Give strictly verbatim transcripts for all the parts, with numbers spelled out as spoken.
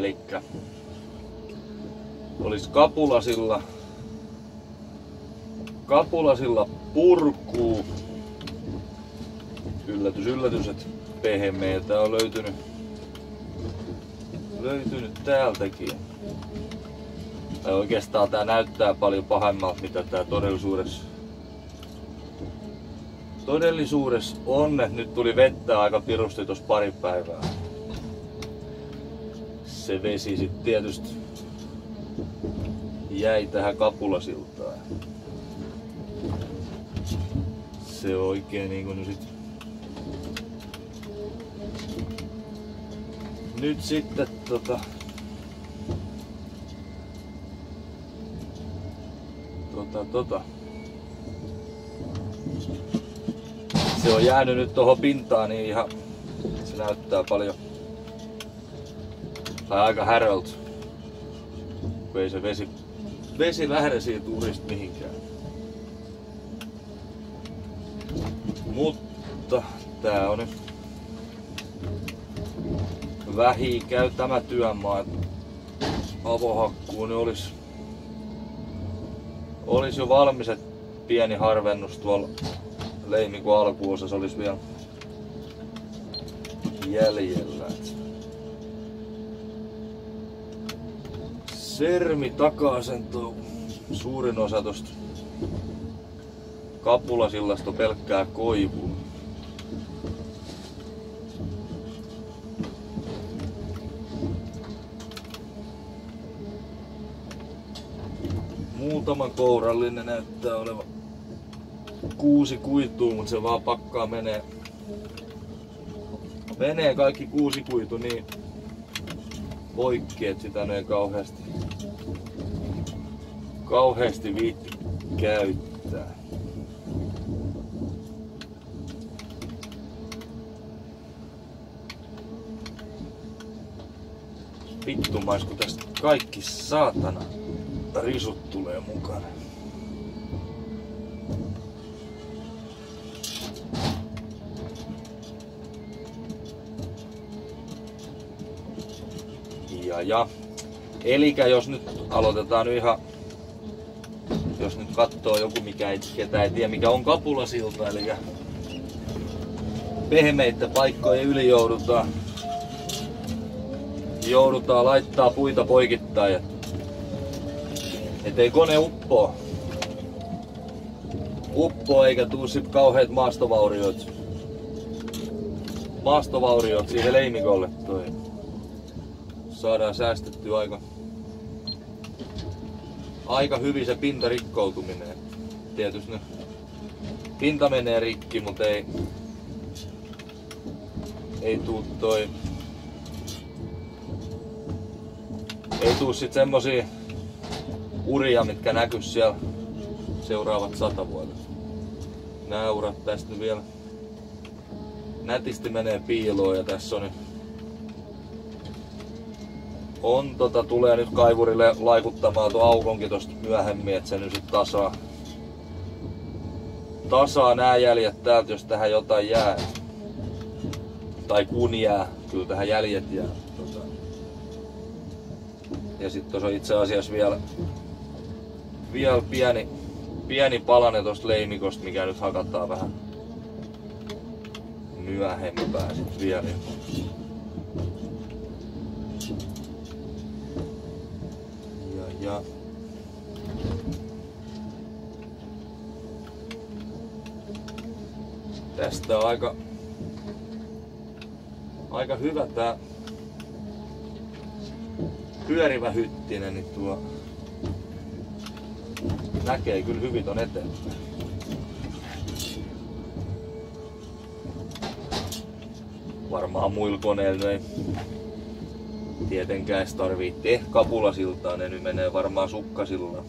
elikkä olisi kapulasilla, kapulasilla purkuu. Yllätys, yllätys, että pehmeitä on löytynyt, löytynyt täältäkin. Tai oikeastaan tää näyttää paljon pahemmalta, mitä tää todellisuudessa, todellisuudessa on. Et nyt tuli vettä aika pirusti tossa pari päivää. Se vesi sit tietysti jäi tähän kapulasiltaan. Se oikein niinku nyt sit. Nyt sitten tota Tota tota Se on jäänyt nyt tohon pintaan niin ihan, se näyttää paljon tai aika häröltä, kun ei se vesi, vesi lähde siitä urista mihinkään. Mutta tää on nyt vähi käy tämä työmaa. Avohakkuu niin olis, olis jo valmis, et pieni harvennus tuolla leimikon alkuosassa olisi vielä jäljellä. Sermi takaa sen tuo suurin osa tosta kapulasillasta on pelkkää koivua. Muutama kourallinen näyttää olevan kuusi kuitua, mutta se vaan pakkaa menee. Menee kaikki kuusi kuitu niin poikki, että sitä ei kauheasti, kauheasti viitti käyttää. Vittumais, kun tästä kaikki saatana risut tulee mukana. Ja, ja. Elikä jos nyt aloitetaan nyt ihan, jos nyt katsoo joku mikä ei, ketä ei tiedä mikä on kapulasilta, eli pehmeitä paikkoja yli joudutaan, joudutaan laittaa puita poikittain, ettei kone uppoo, uppoo eikä tuu sit kauheat maastovauriot, maastovauriot siihen leimikolle. Toi. Saadaan säästettyä aika, aika hyvin se pinta rikkoutuminen. Tietysti ne pinta menee rikki, mutta ei, ei tuu toi, ei tuu sit semmosia uria, mitkä näkys siellä seuraavat sata vuotta. Nää urat tästä vielä nätisti menee piiloon ja tässä on nyt On tota, tulee nyt kaivurille laikuttamaan tuo aukonkin tosta myöhemmin, että se nyt sit tasaa, tasaa nää jäljet täältä, jos tähän jotain jää. Tai kun jää, kyllä tähän jäljet jää. Tota. Ja sit tuossa on itse asiassa vielä, vielä pieni, pieni palanen tosta leimikosta, mikä nyt hakataan vähän myöhempään sit vielä. Ja tästä on aika, aika hyvä tää pyörivä hyttinen, niin tuo näkee kyllä hyvin ton eteen. Varmaan muilla koneilla ei tietenkään edes tarvii tehdä kapulasiltaa, ne nyt menee varmaan sukkasilla.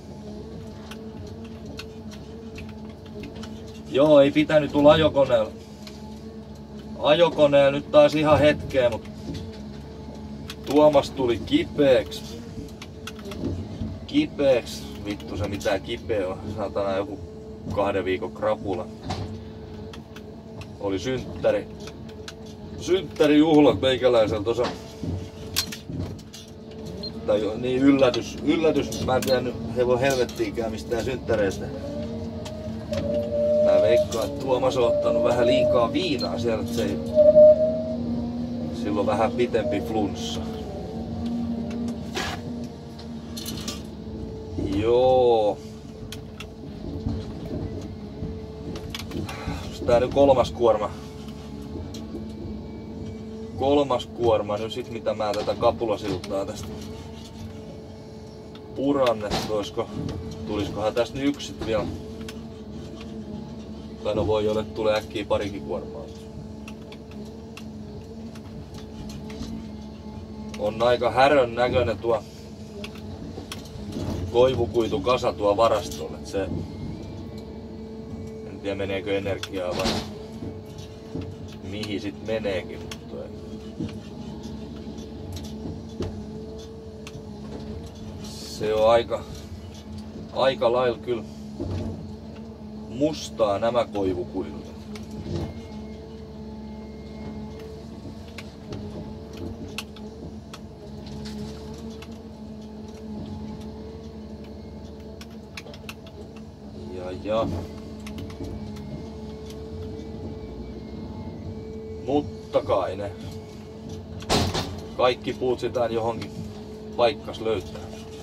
Joo, ei pitänyt tulla ajokoneella. Ajokoneella nyt taas ihan hetkeä, mutta Tuomas tuli kipeäksi. Kipeäksi. Vittu se mitään kipeä on. Saatana joku kahden viikon krapula. Oli synttäri. Synttärijuhlat meikäläisellä tuossa tai niin yllätys, yllätys, mä en tiennyt hevon helvettiinkään mistään synttäreistä. Mä veikkaan, että Tuomas on ottanut vähän liikaa viinaa siellä, että se ei, sillä on vähän pitempi flunssa. Joo. Tää nyt kolmas kuorma. Kolmas kuorma nyt sit mitä mä tätä kapulasiltaa tästä puran, että oisko, tuliskohan tästä nyt yksi sit vielä. Tai no voi olla, että tulee äkkiä parikin kuormaa. On aika härön näköinen tuo koivukuitukasa tuo varastolle. Se, en tiedä meneekö energiaa vai mihin sit meneekin. Mutta se on aika, aika lailla kyllä mustaa nämä koivukuidut. Ja ja. Mutta kai ne kaikki puut sitä johonkin paikkas löytää.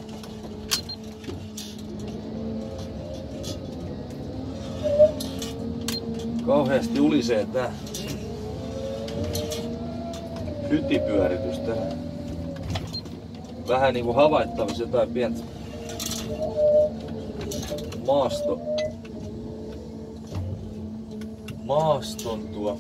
Kauheasti ulisee tää hytipyöritystä. Vähän niinku havaittavissa jotain pientä maasto maaston tuo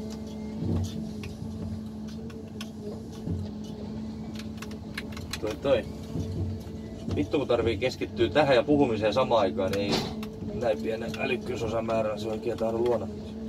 toi toi vittu kun tarvii keskittyä tähän ja puhumiseen samaan aikaan, niin ei näin pienen älykkyysosamäärän se oikein tahdo luoda.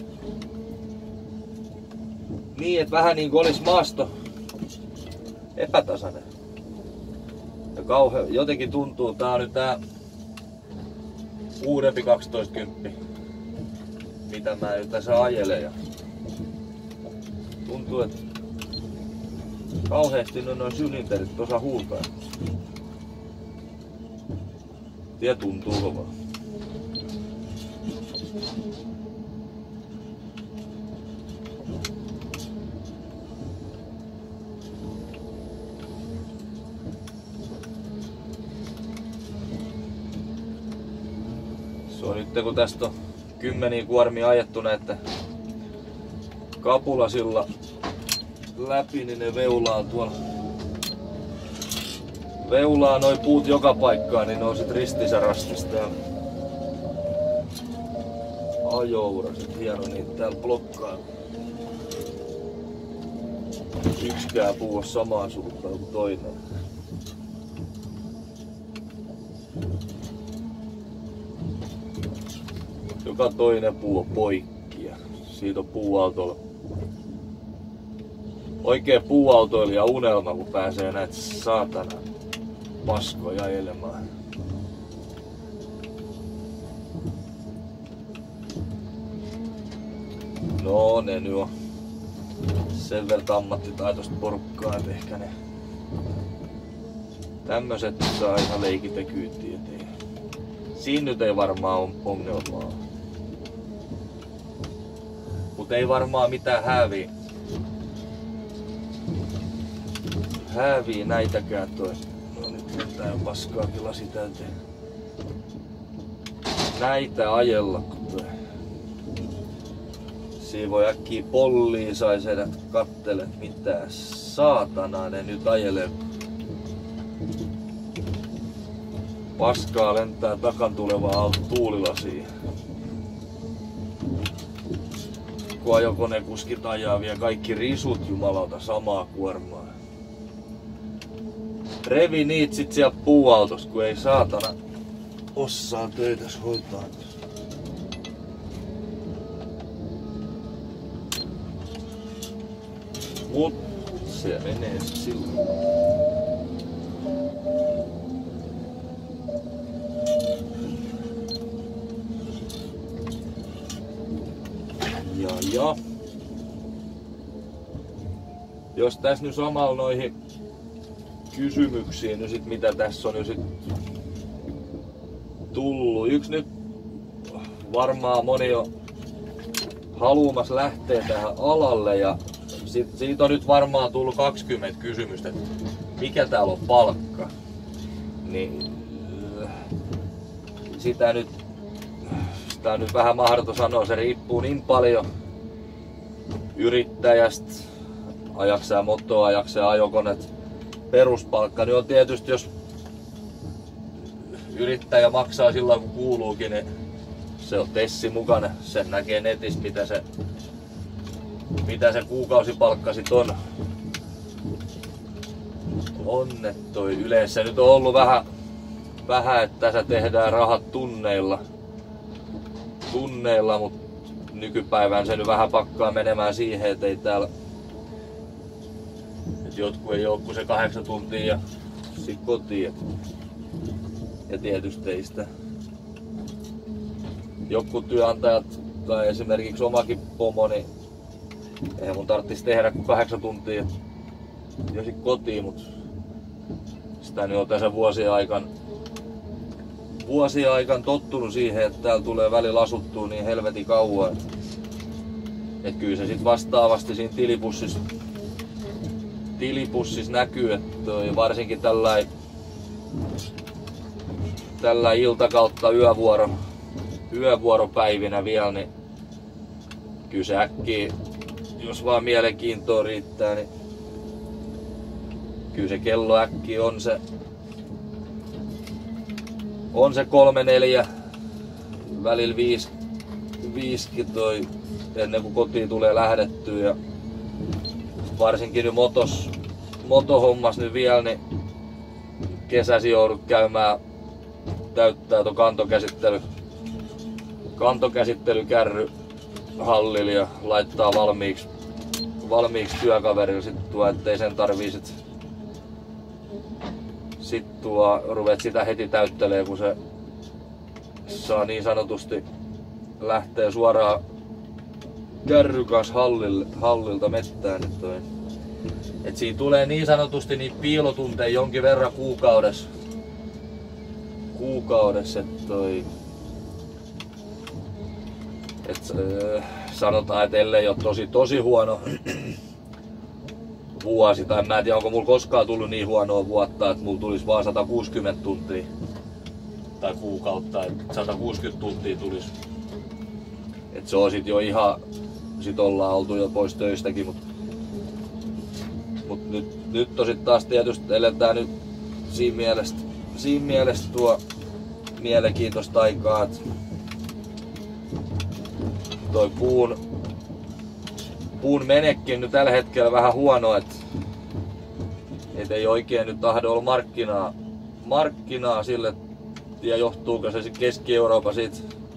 Niin, että vähän niin kuin olisi maasto epätasainen. Ja kauhe, jotenkin tuntuu, tää on nyt tää uudempi kaksitoistakymppi, mitä mä nyt tässä ajelen. Ja tuntuu, että kauheasti no noin sylinterit tuossa huutaa. Ja tuntuu kovaa. Se on nyt kun tästä on kymmeniä kuormia ajettu näitä kapulasilla läpi, niin ne veulaa tuolla. Veulaa noi puut joka paikkaan, niin ne on sit ristissä rastista. Ajouraset, hieno niitä täällä blokkaa. Yksikään puu on samaa suuntaan kuin toinen. Joka toinen puu on poikki ja siitä on puuautoilla. Oikein puuautoilija unelma, kun pääsee näitä saatana paskoja ajelemaan. No ne nyt on sen verran ammattitaitoista porukkaa, että ehkä ne tämmöset saa ihan leikitä kyytiä. Siinä nyt ei varmaan ole ongelmaa. Mut ei varmaan mitään hääviä. Hääviä näitäkään toi. No nyt lentää jo paskaakin lasi täyteen. Näitä ajella, kun toi. Siinä voi äkkiä pollia sais edät kattele, mitä saatanaa ne nyt ajelee. Paskaa lentää takan tulevaa alta tuulilasiin. Kun ajokonekuskit ajaa vielä kaikki risut jumalauta samaa kuormaa. Revi niitä sit sieltä puuautosta, kun ei saatana osaa töitäs hoitaa. Mut se menee silloin. Ja, ja. Jos tässä nyt samalla noihin kysymyksiin nyt sit, mitä tässä on nyt sit tullut. Yksi nyt varmaan moni on haluamas lähteä tähän alalle ja sit, siitä on nyt varmaan tullut kaksikymmentä kysymystä, että mikä täällä on palkka. Niin sitä nyt, sitä on nyt vähän mahdoton sanoa, se riippuu niin paljon yrittäjästä, ajaksää motoa, ajaksää ajokoneet. Peruspalkka niin on tietysti, jos yrittäjä maksaa silloin kun kuuluukin, niin se on tessi mukana. Sen näkee netissä, mitä se, mitä se kuukausipalkka sit on. Onnettoi. Yleensä nyt on ollut vähän, vähän että tässä tehdään rahat tunneilla. Tunneilla, mutta nykypäivään se nyt vähän pakkaa menemään siihen, että ei täällä et jotkut ei oo kuin se kahdeksan tuntia ja sit kotiin. Ja tietysti ei sitä. Jotkut työnantajat tai esimerkiksi omakin pomo, niin eihän mun tarvitsisi tehdä kuin kahdeksan tuntia ja sit kotiin, mut sitä nyt on tässä vuosien aikaan vuosien aikaan tottunut siihen, että täällä tulee välillä asuttua niin helvetin kauan. Et kyllä se sit vastaavasti siinä tilipussissa, tilipussissa näkyy, että varsinkin tällä tällä ilta kautta yövuoro, yövuoropäivinä vielä, niin kyllä se äkkiä, jos vaan mielenkiintoa riittää, niin kyllä se kello äkkiä on se on se kolme neljä, välillä viisi, viisikin toi ennen kuin kotiin tulee lähdettyä. Ja varsinkin nyt motos, motohommas nyt vielä, niin kesäsi joudut käymään täyttää tuon kantokäsittely, kantokäsittelykärry hallilla ja laittaa valmiiksi, valmiiksi työkaverille sit tuo, ettei sen tarvii sit, sit tuo, ruvet sitä heti täyttelee, kun se saa niin sanotusti lähtee suoraan kärry kanssa hallille, hallilta mettään. Et toi. Et siinä tulee niin sanotusti niin piilotunteja jonkin verran kuukaudessa. Kuukaudessa, et toi. Et, äh, sanotaan, että ellei ole tosi tosi huono vuosi, tai mä en tiedä onko mulla koskaan tullut niin huonoa vuotta, että mulla tulisi vaan sata kuusikymmentä tuntia tai kuukautta, että sata kuusikymmentä tuntia tulisi. Et se on sit jo ihan, sit ollaan oltu jo pois töistäkin, mut, mut nyt, nyt on sit taas tietysti eletään nyt siinä mielessä, siinä mielessä tuo mielenkiintoista aikaa, että toi puun, puun menekki nyt tällä hetkellä vähän huono, että et ei oikein nyt tahdo olla markkinaa, markkinaa sille, ja johtuuko se Keski-Eurooppa siitä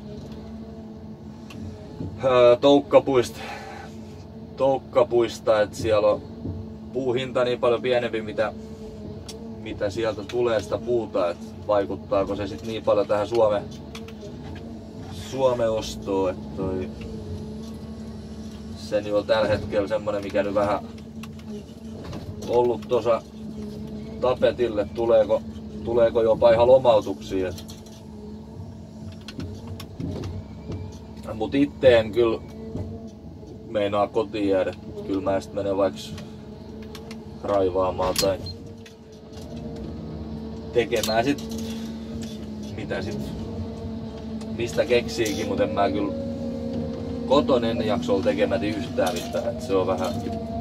ää, toukkapuista, toukkapuista, että siellä on puuhinta niin paljon pienempi, mitä, mitä sieltä tulee sitä puuta, että vaikuttaako se sitten niin paljon tähän Suomen, Suomen ostoon, että toi, se nyt on tällä hetkellä semmonen, mikä nyt vähän ollut tuossa tapetille, tuleeko, tuleeko jopa ihan lomautuksia. Mut itse en kyllä meinaa kotiin jäädä. Kyllä mä sit menen vaikka raivaamaan tai tekemään sit mitä sit mistä keksiikin, mutta en mä kyllä koton en jakso olla tekemäti yhtään mitään. Et se on vähän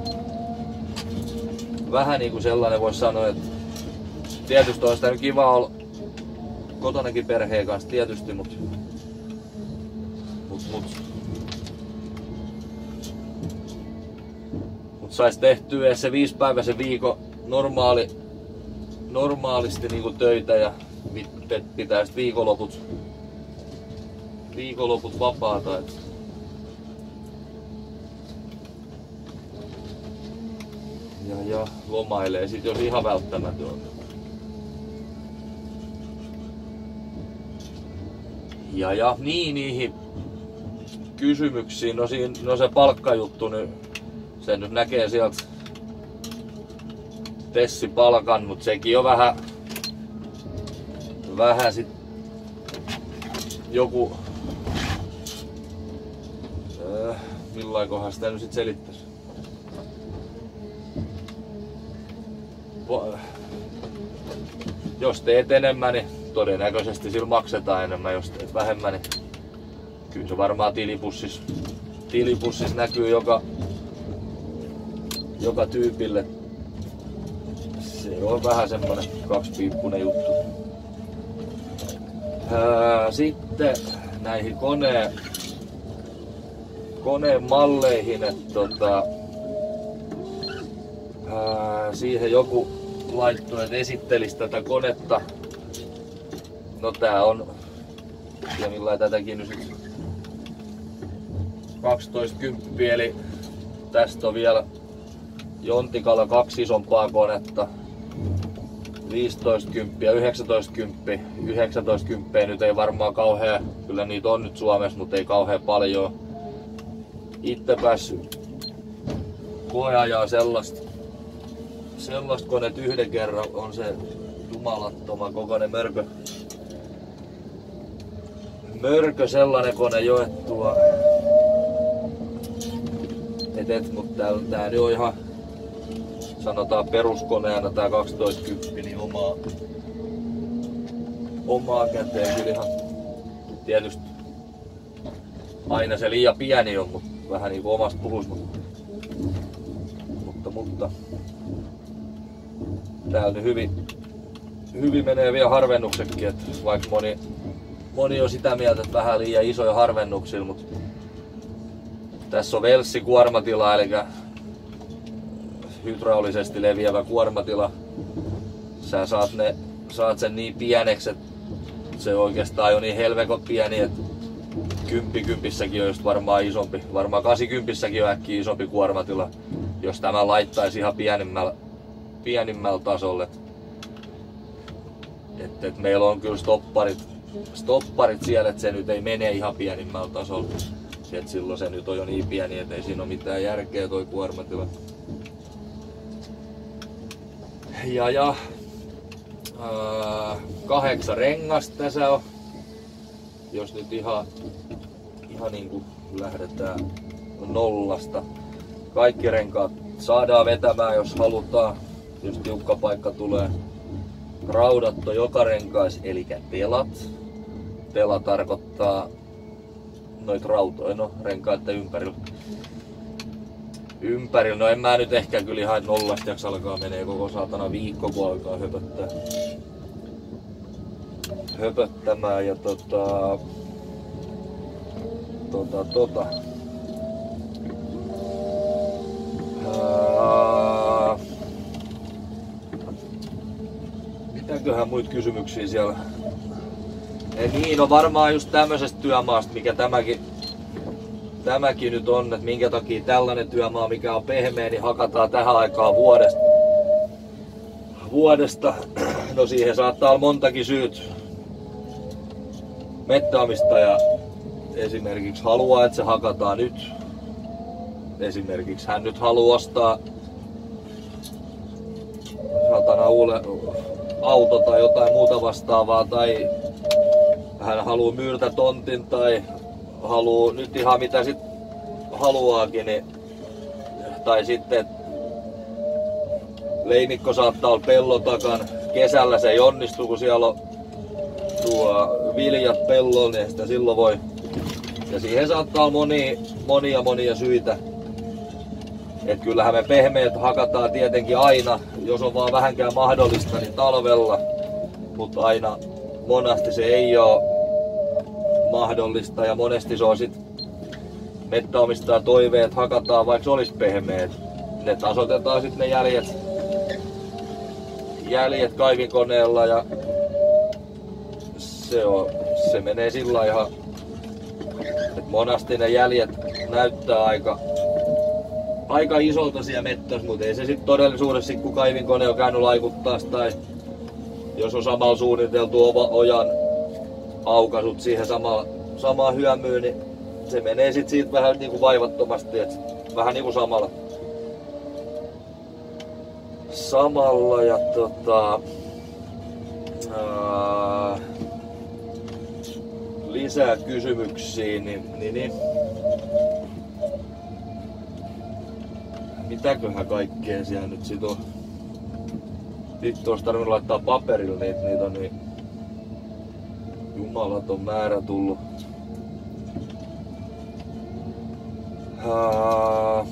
vähän niinku sellainen vois sanoa, että tietysti on sitä nyt kiva olla kotonakin perheen kanssa tietysti, mut mut, mut, mut sais tehtyä edes se viisipäiväisen viikon normaali, normaalisti niinku töitä ja pitää sit viikonloput, viikonloput vapaata. Et ja, ja lomailee sit jos ihan välttämätön. Ja, ja niin niihin kysymyksiin, no, siinä, no se palkkajuttu nyt, sen nyt näkee sieltä Tessi palkannut, sekin on vähän, vähän sit joku, äh, millaikohan sitä nyt sit selittäisi. Jos teet enemmän, niin todennäköisesti sillä maksetaan enemmän, jos teet vähemmän, niin kyllä se varmaan tilipussis, tilipussis näkyy joka, joka tyypille. Se on vähän semmonen kaksipiippunen juttu. Sitten näihin koneen, koneen malleihin, että tota, ää, siihen joku laittoi, että esittelisi tätä konetta. No tää on, ja millä tätäkin nyt kaksitoista kymppiä, eli tästä on vielä Jontikalla kaksi isompaa konetta. viisitoista kymppiä, yhdeksäntoista kymppiä. yhdeksäntoista kymppiä nyt ei varmaan kauhean, kyllä niitä on nyt Suomessa, mutta ei kauhean paljon. Itse päässyt koeajaa sellaista, sellaista koneet yhden kerran, on se jumalattoman kokoinen mörkö. Mörkö sellainen kone jo, että tuo, et, et, mutta tää, tää nyt on ihan, sanotaan peruskoneena tää kaksitoista kymppiä, niin omaa, omaa käteen kyllä ihan, tietysti aina se liian pieni on, mutta vähän niinku omasta puhus, mutta, mutta, mutta täällä nyt hyvin, hyvin menee vielä harvennuksetkin, että vaikka moni, moni on sitä mieltä, että vähän liian isoja harvennuksia, mutta tässä on Velssi kuormatila, eli hydraulisesti leviävä kuormatila. Sä saat, ne, saat sen niin pieneksi, että se oikeastaan on niin helvekot pieni, että kymppikymppissäkin on just varmaan isompi. Varmaan kahdeksankymmentäkin on äkkiä isompi kuormatila, jos tämä laittaisi ihan pienimmällä, pienimmällä tasolle. Et, et meillä on kyllä stopparit, stopparit siellä, että se nyt ei mene ihan pienimmällä tasolla. Et silloin se nyt on jo niin pieni, että ei siinä ole mitään järkeä toi kuormatila. Ja, ja ää, kahdeksan rengasta tässä on, jos nyt ihan, ihan niin kuin lähdetään nollasta. Kaikki renkaat saadaan vetämään, jos halutaan, jos tiukka paikka tulee. Raudat on joka renkais, eli telat. Tela tarkoittaa noit rautoja, no renkaiden ympärillä. Ympärillä, no en mä nyt ehkä kyllä ihan nollasta jaksa alkaa menee koko saatana viikko, kun alkaa höpöttää. Höpöttämään ja tota... Tota, tota... Ää... Mitäköhän muita kysymyksiä siellä? Ja niin, no varmaan just tämmöisestä työmaasta, mikä tämäkin, tämäkin nyt on, että minkä takia tällainen työmaa, mikä on pehmeä, niin hakataan tähän aikaan vuodesta. vuodesta. No siihen saattaa olla montakin syyt. Mettäomistaja esimerkiksi haluaa, että se hakataan nyt. Esimerkiksi hän nyt haluaa ostaa satana uuden auto tai jotain muuta vastaavaa, tai hän haluaa myyrtä tontin tai haluaa nyt ihan mitä sit haluaakin, niin, tai sitten leimikko saattaa olla pellon takana. Kesällä se ei onnistu, kun siellä on tuo viljat pellolla, niin sitä silloin voi. Ja siihen saattaa olla monia monia, monia syitä. Et kyllähän me pehmeät hakataan tietenkin aina, jos on vaan vähänkään mahdollista, niin talvella. Mutta aina monasti se ei ole mahdollista ja monesti se on sit mettäomistaja toiveet, että hakataan vaikka se olisi pehmeät. Ne tasoitetaan sitten ne jäljet, jäljet kaivinkoneella ja se, on, se menee sillä ihan, että monasti ne jäljet näyttää aika, aika isolta siellä mettässä, mutta ei se sitten todellisuudessa, kun kaivinkone on käynyt laikuttaa tai jos on samalla suunniteltu ojan aukaisut siihen sama, samaan hyömyyn, niin se menee sit siitä vähän niinku vaivattomasti, et vähän niinku samalla. samalla ja tota, ää, lisää kysymyksiä, niin, niin, niin mitäköhän kaikkea siellä nyt sit on? Nyt olisi tarvinnut laittaa paperille niitä, niitä on niin jumalaton määrä tullut. Ää,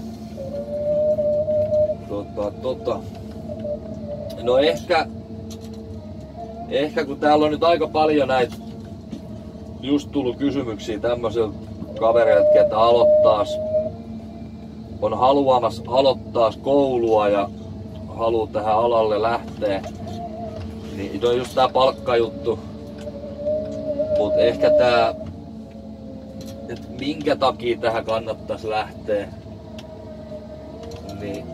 tota, tota. No ehkä, ehkä kun täällä on nyt aika paljon näitä just tullut kysymyksiä tämmöisiltä kavereilta, että aloittaas, on haluamassa aloittaa koulua ja haluaa tähän alalle lähteä, niin on just tää palkkajuttu. Mut ehkä tää, että minkä takia tähän kannattaisi lähteä, niin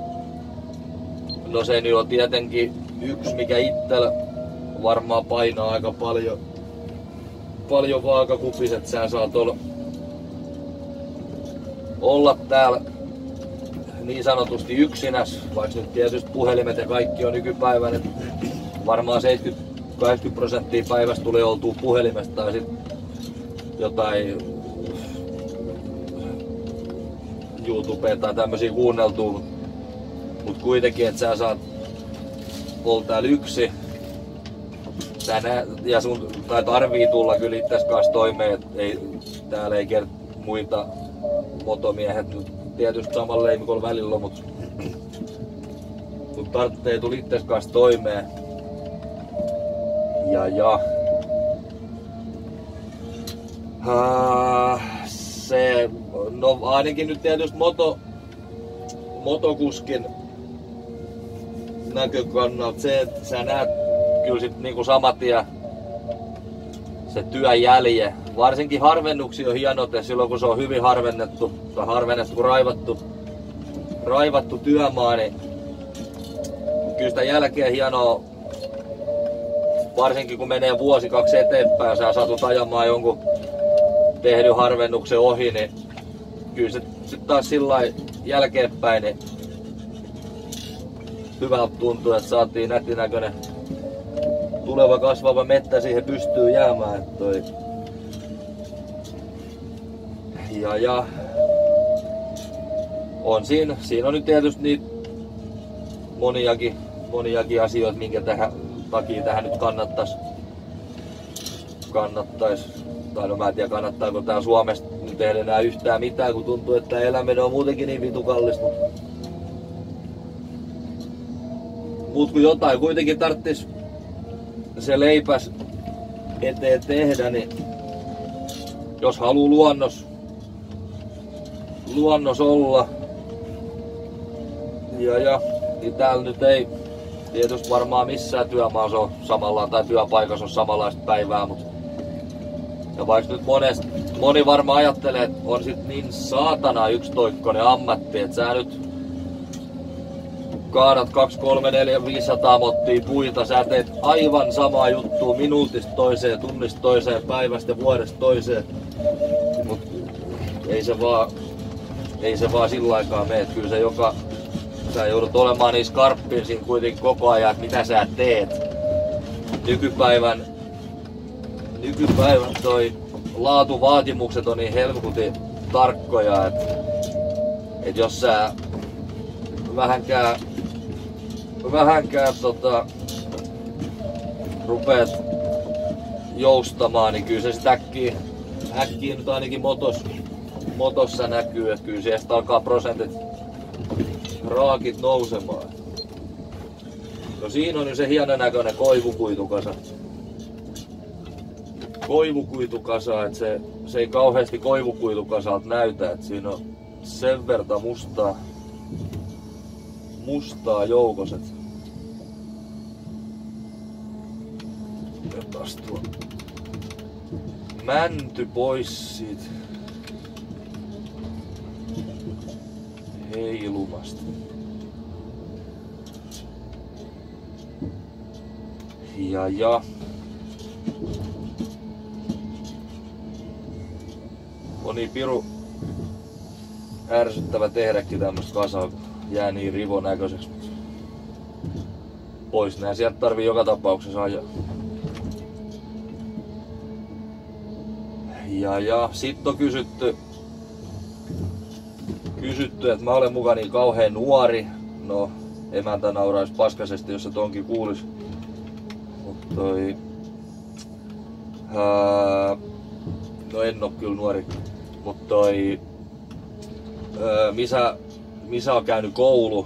no se nyt on tietenkin yksi, mikä itsellä varmaan painaa aika paljon, paljon vaakakupissa, että sä saat olla, olla täällä niin sanotusti yksinäs, vaikka nyt tietysti puhelimet ja kaikki on nykypäivänä, että varmaan seitsemänkymmentä kahdeksankymmentä prosenttia päivästä tulee oltua puhelimesta tai sit jotain YouTubea tai tämmösiä kuunneltua, mut, mut kuitenkin, että sä saat olla täällä yksi sä nä- ja sun tai tarvii tulla kyllä itses kanssa toimeen, et ei, täällä ei kert muita motomiehet tietysti samalla leimikolla välillä, mut, mut tarvitsee tulla itses kanssa toimeen. Ja ja uh, se, no ainakin nyt tietysti moto, motokuskin näkökannalta se, että sä näet kyllä sit niinku samatien se työn jälje. Varsinkin harvennuksia on hienote silloin kun se on hyvin harvennettu tai harvennettu kun raivattu, raivattu työmaa, niin kyllä sitä jälkeen hienoa. Varsinkin kun menee vuosi kaksi eteenpäin, sä satut ajamaan jonkun tehdyn harvennuksen ohi, niin kyllä se sit taas sillai jälkeenpäin niin hyvältä tuntuu, että saatiin nätinäköinen tuleva kasvava mettä siihen pystyy jäämään. Että toi. Ja ja on siinä, siinä on nyt tietysti niitä moniakin, moniakin asioita, minkä tähän takia tähän nyt kannattais, kannattais, tai no mä en tiedä kannattaako tää Suomesta tehdä enää yhtään mitään, kun tuntuu, että eläminen on muutenkin niin vitu kallista. Mut kun jotain kuitenkin tarttis se leipäs eteen tehdä, niin jos haluu luonnos, luonnos olla, ja ja, niin täällä nyt ei tietysti varmaan missään työmaassa on samalla tai työpaikassa on samanlaista päivää, mutta ja vaikka nyt monesti, moni varmaan ajattelee, että on sit niin saatana yksitoikkoinen ammatti, että sä nyt kaadat kaksi, kolme, neljä, viisisataa mottia puita, sä teet aivan samaa juttua minuutista toiseen, tunnista toiseen, päivästä vuodesta toiseen, mut ei se vaan, ei se vaan sillä aikaa mene, että kyllä se joka sä joudut olemaan niin skarppin siinä kuitenkin koko ajan, että mitä sä teet. Nykypäivän, nykypäivän toi laatuvaatimukset on niin helkutin tarkkoja, että et jos sä vähänkään, vähänkään tota, rupeat joustamaan, niin kyllä se sit äkkiä, äkkiä nyt ainakin motos, motossa näkyy, että kyllä sieltä alkaa prosentit raakit nousemaan. No siinä on nyt se hienon näköinen koivukuitukasa. Koivukuitukasa, että se, se ei kauheasti koivukuitukasalta näytä, että siinä on sen verran mustaa, mustaa joukoset. Otas tuo mänty pois siitä heilumasta. Ja ja. On niin piru ärsyttävä tehdäkin tämmöstä kasaa, jää niin rivon näköiseksi. pois nää sieltä tarvii joka tapauksessa ajaa. Ja, ja sit on kysytty, kysytty, että mä olen muka niin kauhean nuori. No, emäntä naurais paskasesti, jos se tonkin kuulis. Mut toi... Ää, no en oo kyllä nuori. Mut toi... Ää, misä, misä on käynyt koulu.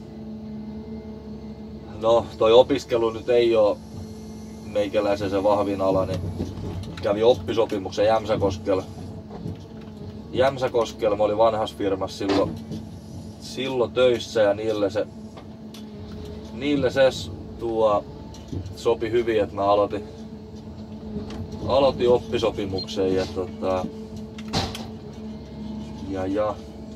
No, toi opiskelu nyt ei oo meikäläisen se vahvin ala, niin kävi oppisopimuksen Jämsäkoskella. Jämsäkoskella mä olin vanhassa firmassa silloin, silloin töissä ja niille se, niille se tuo, sopi hyvin, että mä aloitin, aloitin oppisopimuksen ja tota, ja, ja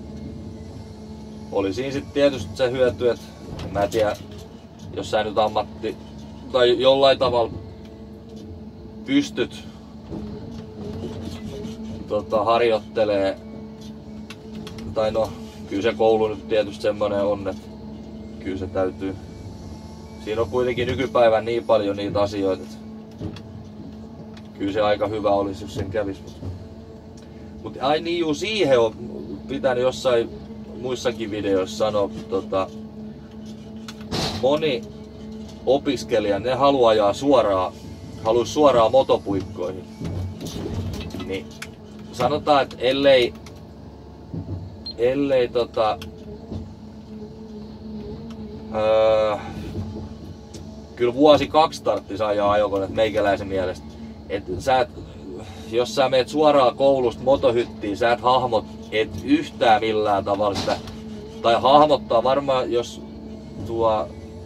oli siinä sitten tietysti se hyöty, että mä en tiedä, jos sä nyt ammatti tai jollain tavalla pystyt tota, harjoittelee, tai no, kyllä se koulu nyt tietysti semmonen on, että kyllä se täytyy. Siinä on kuitenkin nykypäivän niin paljon niitä asioita, että kyllä se aika hyvä olisi, jos sen kävis. Mutta ai niin juu, siihen on pitänyt jossain muissakin videoissa sanoa, tota, moni opiskelija, ne haluaa ajaa suoraan, haluaisi suoraan motopuikkoihin. Niin sanotaan, että ellei, ellei tota, öö, kyllä vuosi kaksi tarttis ajaa ajokoneet meikäläisen mielestä. Et sä et, jos sä meet suoraan koulusta motohyttiin, sä et hahmot et yhtään millään tavalla sitä, tai hahmottaa varmaan, jos tuo,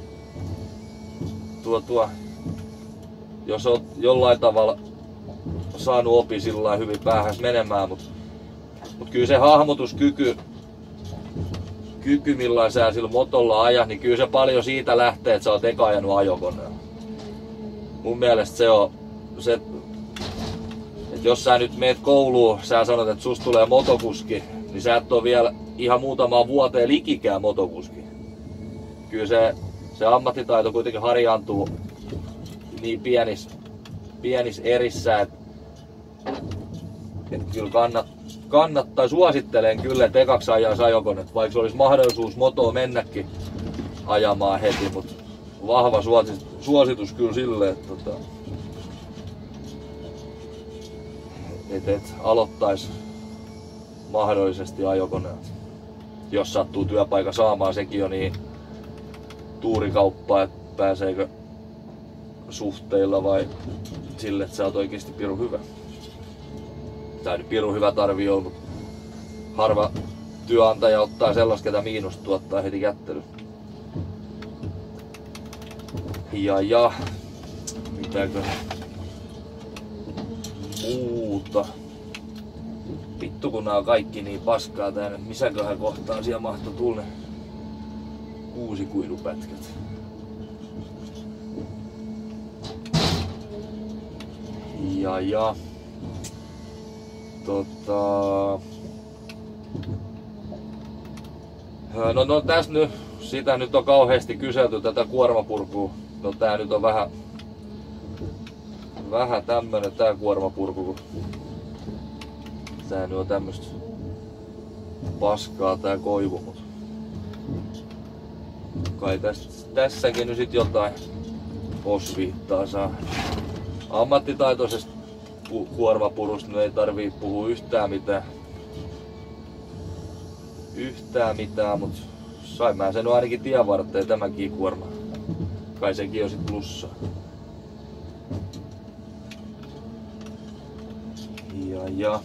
tuo, tuo jos oot jollain tavalla saanut opi sillä hyvin päähäs menemään, mutta mut kyllä se hahmotuskyky, kyky millain sä sillä motolla ajat, niin kyllä se paljon siitä lähtee, että sä oot eka ajanut ajokoneella. Mun mielestä se on se, että jos sä nyt meet kouluun, sä sanot, että susta tulee motokuski, niin sä et oo vielä ihan muutamaan vuoteen likikään motokuski. Kyllä se, se ammattitaito kuitenkin harjaantuu niin pienis, pienis erissä, että et kyllä kannat, kannattaa, suosittelen kyllä, että ekaksi ajaisi ajokoneet, vaikka se olisi mahdollisuus motoa mennäkin ajamaan heti, mutta vahva suositus, suositus kyllä sille, että tota, et, et aloittaisi mahdollisesti ajokoneet. Jos sattuu työpaikka saamaan, sekin on niin tuurikauppaa, että pääseekö suhteilla vai sille, että sä oot oikeesti pirun hyvä. Tää nyt pirun hyvä tarvii olla, mutta harva työnantaja ottaa sellaista, ketä miinus tuottaa heti kättely. Ja ja, mitäkö muuta. Vittu kun nää on kaikki niin paskaa täällä, missäköhän kohtaa siellä mahto tulla ne kuusikuilupätkät. Ja ja tota... No, no tässä nyt, sitä nyt on kauheasti kyselty tätä kuormapurkua. No tää nyt on vähän vähän tämmönen tää kuormapurku, kun tää nyt on tämmöstä paskaa tää koivu, mut kai täs, tässäkin nyt sit jotain osviittaa saa. Ammattitaitoisesta kuormapurusta nyt ei tarvii puhua yhtään mitään. Yhtään mitään, mut sain mä sen ainakin tien varteen tämänkin kuorma. Kai sekin on sit plussa. Ja ja.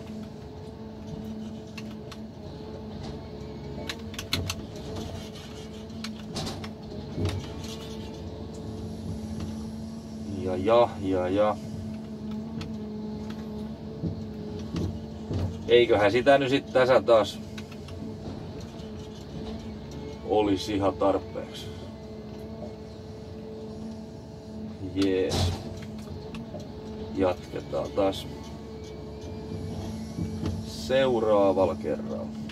Ja ja ja ja. Eiköhän sitä nyt sit tässä taas olisi ihan tarpeeksi. Jees. Jatketaan taas seuraavalla kerralla.